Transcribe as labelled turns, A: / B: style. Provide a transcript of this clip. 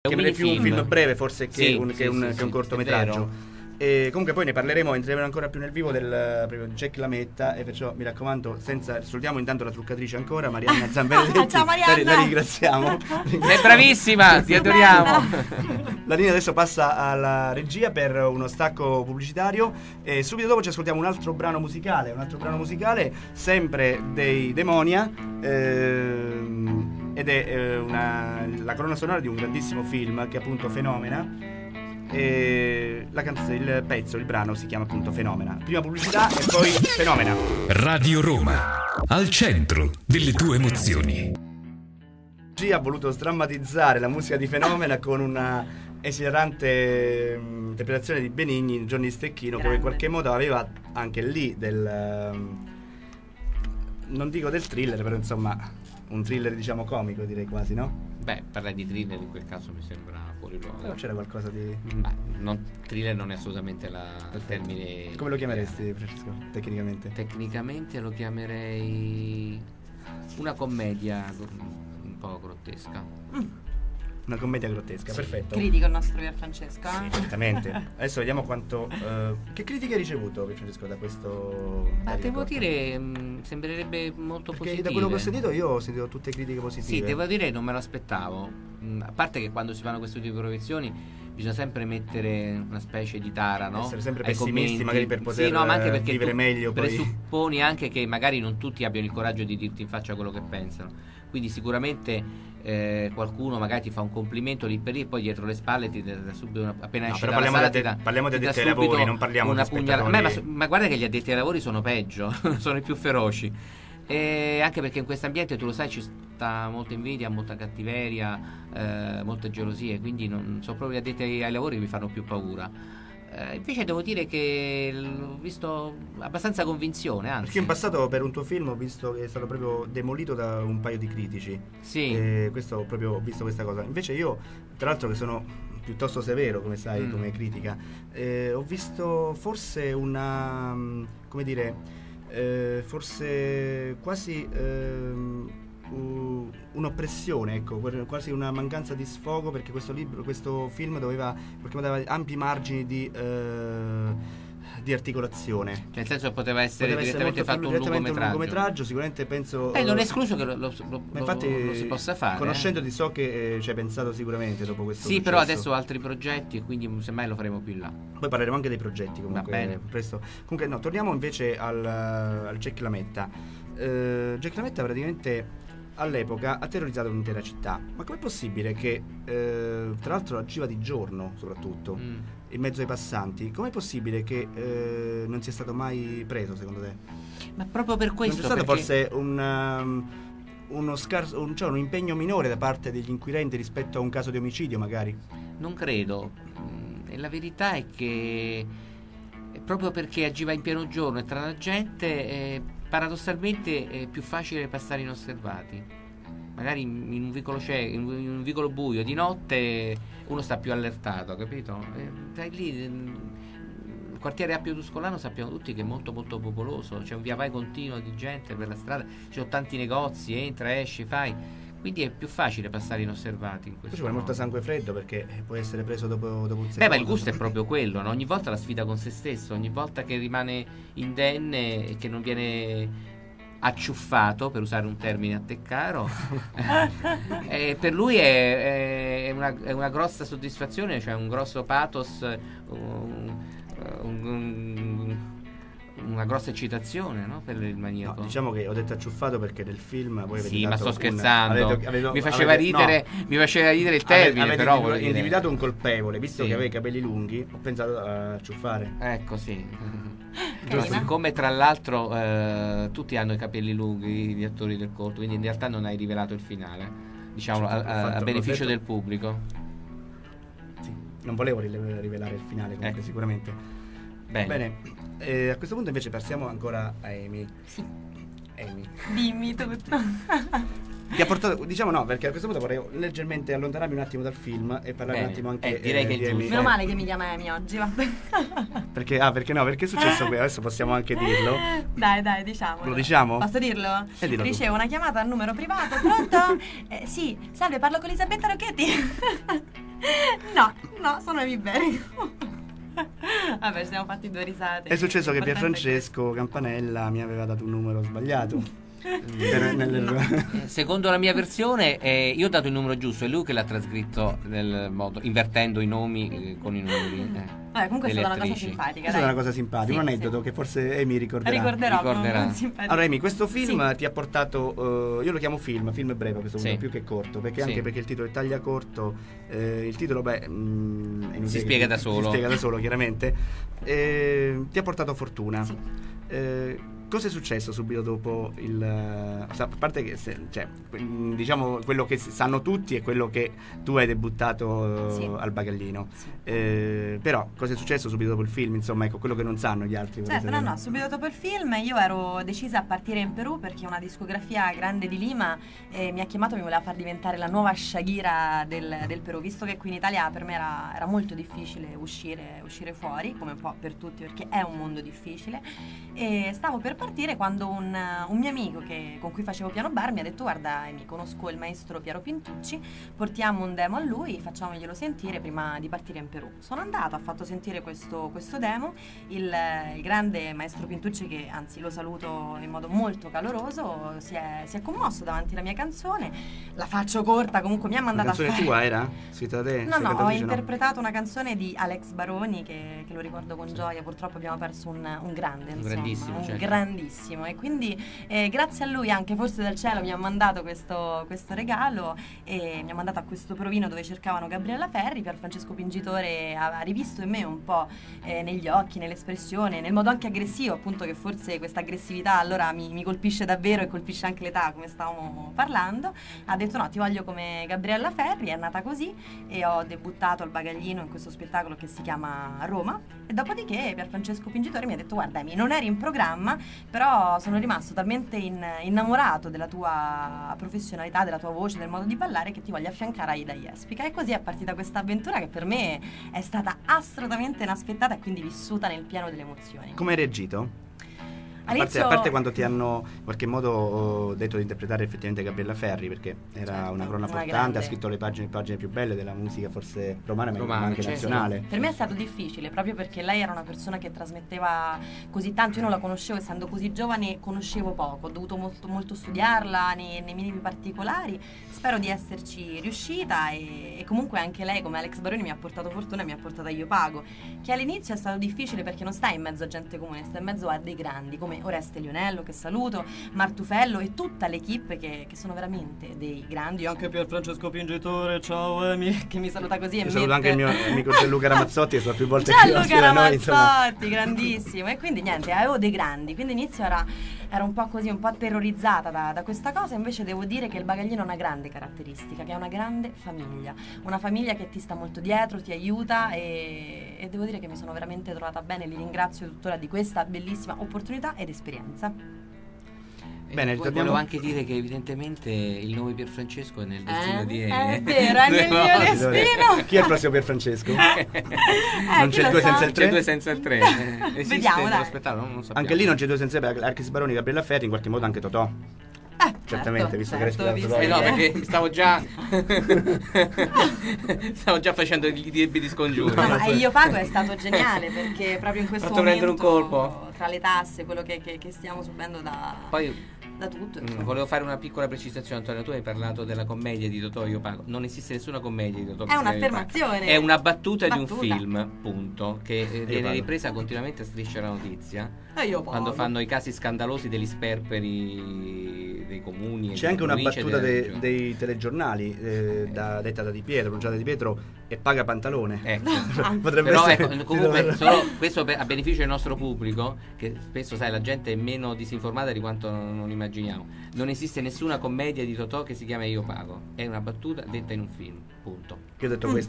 A: Chiamerei più un film breve forse che
B: Sì,
A: un cortometraggio. E comunque poi ne parleremo, entreremo ancora più nel vivo del proprio Jack Lametta, e perciò mi raccomando, salutiamo intanto la truccatrice ancora, Marianna Zamberetti.
C: Ciao Marianna.
A: La ringraziamo.
B: Sei bravissima, ti adoriamo.
A: La linea adesso passa alla regia per uno stacco pubblicitario e subito dopo ci ascoltiamo un altro brano musicale, sempre dei Demonia, ed è la colonna sonora di un grandissimo film che è appunto Fenomena. E il brano si chiama appunto Fenomena. Prima pubblicità e poi Fenomena.
D: Radio Roma, al centro delle tue emozioni.
A: G ha voluto sdrammatizzare la musica di Fenomena con una esilarante interpretazione di Benigni, Johnny Stecchino, che in qualche modo aveva anche lì non dico del thriller, però insomma un thriller diciamo comico, direi quasi, no?
B: Beh, parlare di thriller in quel caso mi sembra fuori luogo.
A: Però c'era qualcosa di...
B: thriller non è assolutamente il termine.
A: Come lo chiameresti, Francesco, tecnicamente?
B: Tecnicamente lo chiamerei una commedia un po' grottesca.
A: Una commedia grottesca, sì. Perfetto.
C: Critico il nostro Pierfrancesco.
A: Sì, certamente. Adesso vediamo quanto... che critiche hai ricevuto, Francesco, da questo...
B: Ma devo dire, sembrerebbe molto positivo.
A: Da quello che ho sentito io ho sentito tutte critiche positive.
B: Sì, devo dire non me lo aspettavo. A parte che quando si fanno questo tipo di proiezioni bisogna sempre mettere una specie di tara, no?
A: Essere sempre pessimisti, magari per poter
B: ma anche perché
A: vivere meglio.
B: Presupponi anche che magari non tutti abbiano il coraggio di dirti in faccia quello che pensano. Quindi sicuramente qualcuno magari ti fa un complimento lì per lì e poi dietro le spalle ti dà subito appena esci dalla sala
A: parliamo di addetti ai lavori, non parliamo di spettatori.
B: Ma guarda che gli addetti ai lavori sono peggio, sono i più feroci. E anche perché in questo ambiente, tu lo sai, ci sta molta invidia, molta cattiveria, molte gelosie, quindi non sono proprio gli addetti ai lavori che mi fanno più paura. Invece devo dire che l'ho visto abbastanza convinzione, anzi.
A: Perché in passato per un tuo film ho visto che è stato proprio demolito da un paio di critici.
B: Sì.
A: Questo ho visto questa cosa. Invece io, tra l'altro, che sono piuttosto severo, come sai, come critica, ho visto forse una, come dire, forse quasi un'oppressione, ecco, quasi una mancanza di sfogo, perché questo film doveva ampi margini di articolazione,
B: nel senso che poteva essere direttamente fatto un lungometraggio.
A: Sicuramente penso
B: non è escluso che lo si possa fare.
A: Conoscendoti so che ci hai pensato sicuramente dopo questo
B: sì,
A: successo.
B: Però adesso ho altri progetti e quindi semmai lo faremo più in là.
A: Poi parleremo anche dei progetti comunque.
B: Va bene.
A: Presto. Comunque no, torniamo invece al Jack Lametta. Jack Lametta praticamente all'epoca ha terrorizzato un'intera città. Ma com'è possibile che tra l'altro agiva di giorno soprattutto in mezzo ai passanti? Com'è possibile che non sia stato mai preso, secondo te?
B: Ma proprio per questo
A: non c'è stato forse un impegno minore da parte degli inquirenti rispetto a un caso di omicidio magari?
B: Non credo. E la verità è che proprio perché agiva in pieno giorno e tra la gente paradossalmente è più facile passare inosservati. Magari in un vicolo buio di notte uno sta più allertato, capito? Dai lì il quartiere Appio Tuscolano sappiamo tutti che è molto molto popoloso, c'è un via vai continuo di gente per la strada, ci sono tanti negozi, entra, esci, fai, quindi è più facile passare inosservati in questo.
A: Ci vuole molto sangue freddo perché può essere preso dopo un secondo.
B: Ma il gusto è proprio quello, no? Ogni volta la sfida con se stesso, ogni volta che rimane indenne e che non viene acciuffato, per usare un termine a te caro, per lui è una grossa soddisfazione, cioè un grosso pathos, una grossa eccitazione, no? Per il maniaco.
A: No, diciamo che ho detto acciuffato perché nel film voi avete
B: sì, ma sto scherzando. Mi faceva ridere il termine, però
A: avete individuato un colpevole, visto che aveva i capelli lunghi, ho pensato a acciuffare.
B: Ecco, sì. Come tra l'altro tutti hanno i capelli lunghi, gli attori del corto, quindi in realtà non hai rivelato il finale, diciamo, a beneficio del pubblico.
A: Sì, non volevo rivelare il finale comunque, sì. Sicuramente. Bene. A questo punto invece passiamo ancora a Amy.
C: Sì.
A: Amy,
C: dimmi tutto.
A: Ti ha portato, diciamo no, perché a questo punto vorrei leggermente allontanarmi un attimo dal film e parlare un attimo anche
B: direi che è giusto.
C: Meno male che mi chiama Amy oggi, va.
A: Perché no, perché è successo qui, adesso possiamo anche dirlo.
C: Dai, diciamolo.
A: Lo diciamo?
C: Posso dirlo? Ricevo una chiamata al numero privato. Pronto? Sì, salve, parlo con Elisabetta Rocchetti. No, sono Amy Berry. Vabbè, ci siamo fatti 2 risate.
A: È successo che Pierfrancesco Campanella mi aveva dato un numero sbagliato.
B: Secondo la mia versione io ho dato il numero giusto, è lui che l'ha trascritto nel modo, invertendo i nomi con i numeri.
C: Vabbè, comunque è stata una cosa
B: attrici.
C: simpatica.
A: È stata una cosa simpatica, un aneddoto che forse Amy ricorderà.
C: Ricorderà.
A: Allora Amy, questo film ti ha portato, io lo chiamo film breve questo
B: Sì.
A: più che corto, perché
B: Sì.
A: anche perché il titolo è taglia corto, il titolo è inutile
B: Si
A: che-
B: spiega da solo.
A: Si spiega da solo chiaramente. Ti ha portato fortuna. Cosa è successo subito dopo a parte che diciamo quello che sanno tutti è quello che tu hai debuttato
C: Sì.
A: al Bagaglino.
C: Sì.
A: Però cosa è successo subito dopo il film? Insomma, ecco quello che non sanno gli altri.
C: Certo, no, subito dopo il film io ero decisa a partire in Perù perché una discografia grande di Lima mi ha chiamato e mi voleva far diventare la nuova Shakira del Perù, visto che qui in Italia per me era molto difficile uscire fuori, come un po' per tutti, perché è un mondo difficile, e stavo per partire quando un mio amico con cui facevo piano bar mi ha detto: guarda, mi conosco il maestro Piero Pintucci, portiamo un demo a lui, facciamoglielo sentire prima di partire in Perù. Sono andata, ho fatto sentire questo demo, il grande maestro Pintucci, che anzi lo saluto in modo molto caloroso, si è commosso davanti alla mia canzone. La faccio corta, comunque mi ha
A: La
C: mandato a
A: canzone
C: fare...
A: tua era? Scritta da te?
C: No,
A: Sei
C: ho
A: cantatrice,
C: interpretato una canzone di Alex Baroni che lo ricordo con gioia. Purtroppo abbiamo perso un grande, insomma,
B: grandissimo,
C: un
B: certo.
C: grandissimo, e quindi grazie a lui anche forse dal cielo mi ha mandato questo regalo e mi ha mandato a questo provino dove cercavano Gabriella Ferri. Pierfrancesco Pingitore ha rivisto in me un po' negli occhi, nell'espressione, nel modo anche aggressivo, appunto, che forse questa aggressività allora mi colpisce davvero e colpisce anche l'età, come stavamo parlando. Ha detto: no, ti voglio come Gabriella Ferri. È nata così e ho debuttato al Bagaglino in questo spettacolo che si chiama Roma, e dopodiché Pierfrancesco Pingitore mi ha detto: guarda Amy, non eri in programma, però sono rimasto talmente innamorato della tua professionalità, della tua voce, del modo di ballare, che ti voglio affiancare a Ida Jespica. E così è partita questa avventura che per me è stata assolutamente inaspettata e quindi vissuta nel pieno delle emozioni.
A: Come hai reagito? A parte quando ti hanno in qualche modo detto di interpretare effettivamente Gabriella Ferri, perché era
C: Certo,
A: una crona
C: una
A: portante,
C: grande.
A: ha scritto le pagine più belle della musica, forse romana, ma anche
B: certo.
A: nazionale.
C: Per me è stato difficile, proprio perché lei era una persona che trasmetteva così tanto. Io non la conoscevo, essendo così giovane conoscevo poco, ho dovuto molto studiarla nei minimi particolari. Spero di esserci riuscita, e comunque anche lei, come Alex Baroni, mi ha portato fortuna e mi ha portata Io Pago, che all'inizio è stato difficile perché non stai in mezzo a gente comune, stai in mezzo a dei grandi come Oreste Lionello, che saluto, Martufello e tutta l'equipe che sono veramente dei grandi. Anche Pierfrancesco Pingitore, ciao Amy, che mi saluta così.
A: Io saluto anche il mio amico Gianluca Ramazzotti, che sono più volte
C: Gianluca
A: qui da noi, insomma.
C: Ramazzotti, grandissimo. E quindi niente, avevo dei grandi, quindi inizio era un po' così, un po' terrorizzata da questa cosa. Invece devo dire che il Bagaglino ha una grande caratteristica, che è una grande famiglia, una famiglia che ti sta molto dietro, ti aiuta, e devo dire che mi sono veramente trovata bene. Li ringrazio tuttora di questa bellissima opportunità ed esperienza.
A: Bene, ritorniamo.
B: Volevo anche dire che evidentemente il nome Pierfrancesco è nel destino di Amy.
C: È vero, è nel mio destino.
A: Chi è il prossimo Pierfrancesco? Non
C: chi
A: c'è il
C: lo
A: 2
C: sa?
A: senza il
B: C'è
A: 3?
B: 2 senza il 3. Esiste
C: Vediamo,
B: nello
C: dai.
B: spettacolo? Non lo sappiamo.
A: Anche lì non c'è 2 senza il 3, Alex Baroni, Gabriella Ferri, in qualche modo anche Totò. Certamente, visto che
C: certo,
A: respiravo
B: Eh no,
A: Totò.
B: perché stavo già facendo i debiti scongiuri.
C: No, ma Io Pago è stato geniale, perché proprio in questo
B: Fatto prendere un
C: momento,
B: colpo.
C: tra le tasse, quello che stiamo subendo
B: Poi
C: da tutto, insomma.
B: volevo fare una piccola precisazione. Antonio, tu hai parlato della commedia di Totò Io Pago. Non esiste nessuna commedia di Totò.
C: È un'affermazione.
B: È una battuta di un
C: Battuta.
B: film, punto, che viene
A: Pago.
B: ripresa continuamente a Striscia la Notizia,
C: Io Pago.
B: quando fanno i casi scandalosi degli sperperi dei comuni. e
A: C'è
B: delle
A: anche una
B: province e
A: battuta
B: delle regioni.
A: dei telegiornali detta da Di Pietro, pronunciata da Di Pietro, e paga pantalone.
B: Ecco.
A: Potrebbe
B: Però
A: essere
B: ecco, comunque solo questo a beneficio del nostro pubblico, che spesso, sai, la gente è meno disinformata di quanto non immaginiamo. Non esiste nessuna commedia di Totò che si chiama Io Pago, è una battuta detta in un film, punto.
A: Io ho detto